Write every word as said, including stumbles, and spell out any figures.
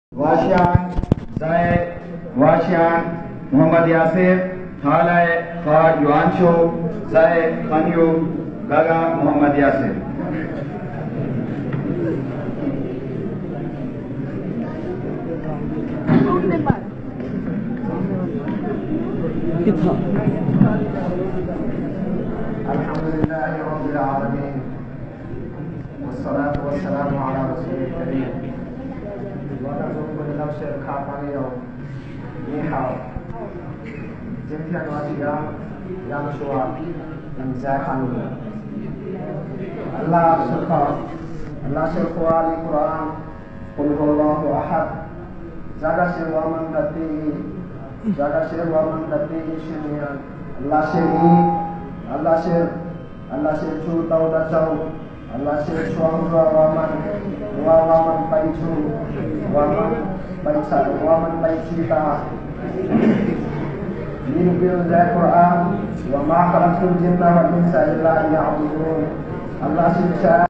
واشیان زائد واشیان محمد یاسر خالہ خواہ یوانشو زائد خانیو گاگا محمد یاسر الحمد لله رب العالمين والصلاة والسلام على رسول الكريم ونرجو لنفس الخاطئين نيحاو جميعا واشيا يامشوا من زاخانو الله شرخا الله شرخوا القرآن قل هو الله أحد زاغا شروا من دتيه زاغا شروا من دتيه شميعا الله شريك Allah share, Allah share chu tau da chau, Allah share chuang ra waman, wa waman pai chu, waman pai sa, waman pai cita. Ini bil Quran, wa ma khalaqtul jinna wal insa illa liya'budun. Allah share